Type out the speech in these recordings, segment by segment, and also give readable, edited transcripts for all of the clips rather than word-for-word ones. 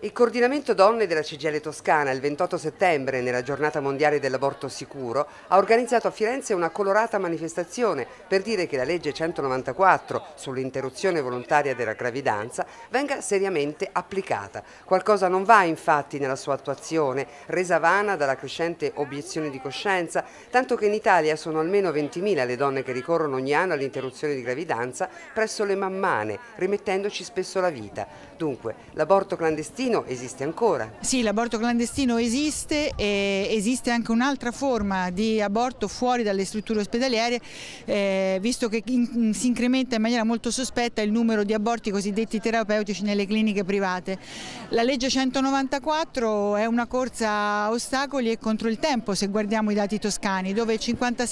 Il coordinamento donne della CGIL Toscana il 28 settembre, nella giornata mondiale dell'aborto sicuro, ha organizzato a Firenze una colorata manifestazione per dire che la legge 194 sull'interruzione volontaria della gravidanza venga seriamente applicata. Qualcosa non va infatti nella sua attuazione, resa vana dalla crescente obiezione di coscienza, tanto che in Italia sono almeno 20.000 le donne che ricorrono ogni anno all'interruzione di gravidanza presso le mammane, rimettendoci spesso la vita. Dunque, l'aborto clandestino esiste ancora? Sì, l'aborto clandestino esiste e esiste anche un'altra forma di aborto fuori dalle strutture ospedaliere, visto che si incrementa in maniera molto sospetta il numero di aborti cosiddetti terapeutici nelle cliniche private. La legge 194 è una corsa a ostacoli e contro il tempo, se guardiamo i dati toscani, dove il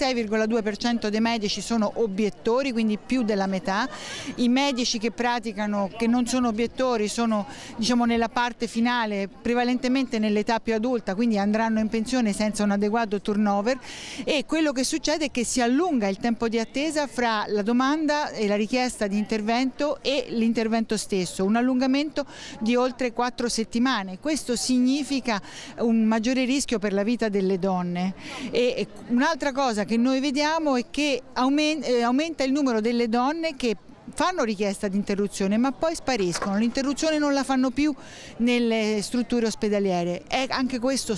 56,2% dei medici sono obiettori, quindi più della metà. I medici che praticano, che non sono obiettori, sono nella parte finale, prevalentemente nell'età più adulta, quindi andranno in pensione senza un adeguato turnover, e quello che succede è che si allunga il tempo di attesa fra la domanda e la richiesta di intervento e l'intervento stesso, un allungamento di oltre 4 settimane. Questo significa un maggiore rischio per la vita delle donne. E un'altra cosa che noi vediamo è che aumenta il numero delle donne che fanno richiesta di interruzione ma poi spariscono, l'interruzione non la fanno più nelle strutture ospedaliere. È anche questo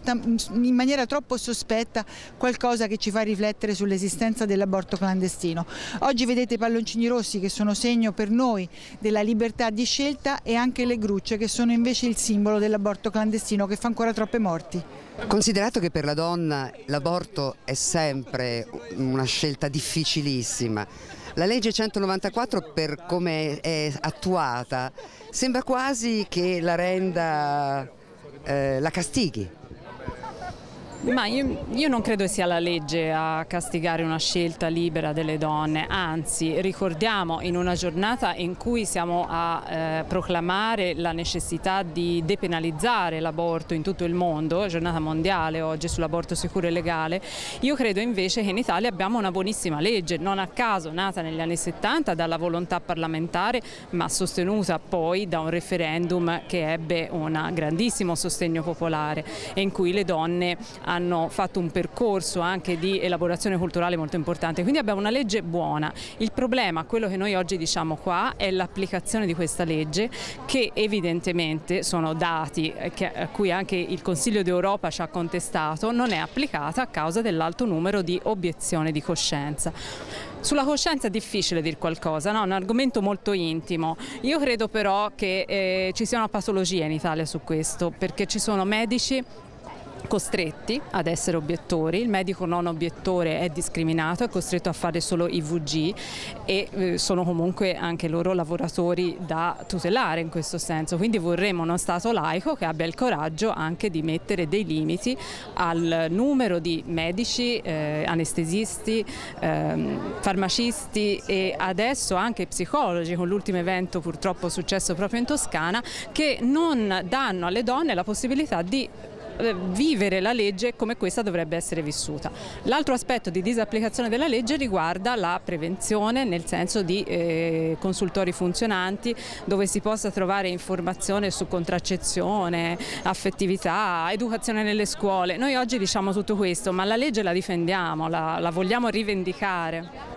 in maniera troppo sospetta qualcosa che ci fa riflettere sull'esistenza dell'aborto clandestino. Oggi vedete i palloncini rossi che sono segno per noi della libertà di scelta, e anche le grucce che sono invece il simbolo dell'aborto clandestino che fa ancora troppe morti. Considerato che per la donna l'aborto è sempre una scelta difficilissima, la legge 194, per come è attuata, sembra quasi che la renda, la castighi. Ma io non credo sia la legge a castigare una scelta libera delle donne, anzi ricordiamo, in una giornata in cui siamo a proclamare la necessità di depenalizzare l'aborto in tutto il mondo, giornata mondiale oggi sull'aborto sicuro e legale, io credo invece che in Italia abbiamo una buonissima legge, non a caso nata negli anni 70 dalla volontà parlamentare ma sostenuta poi da un referendum che ebbe un grandissimo sostegno popolare e in cui le donne hanno fatto un percorso anche di elaborazione culturale molto importante, quindi abbiamo una legge buona. Il problema, quello che noi oggi diciamo qua, è l'applicazione di questa legge, che evidentemente sono dati a cui anche il Consiglio d'Europa ci ha contestato, non è applicata a causa dell'alto numero di obiezioni di coscienza. Sulla coscienza è difficile dire qualcosa, no? È un argomento molto intimo. Io credo però che ci sia una patologia in Italia su questo, perché ci sono medici costretti ad essere obiettori, il medico non obiettore è discriminato, è costretto a fare solo IVG e sono comunque anche loro lavoratori da tutelare in questo senso, quindi vorremmo uno Stato laico che abbia il coraggio anche di mettere dei limiti al numero di medici, anestesisti, farmacisti e adesso anche psicologi, con l'ultimo evento purtroppo successo proprio in Toscana, che non danno alle donne la possibilità di vivere la legge come questa dovrebbe essere vissuta. L'altro aspetto di disapplicazione della legge riguarda la prevenzione, nel senso di consultori funzionanti dove si possa trovare informazione su contraccezione, affettività, educazione nelle scuole. Noi oggi diciamo tutto questo, ma la legge la difendiamo, la vogliamo rivendicare.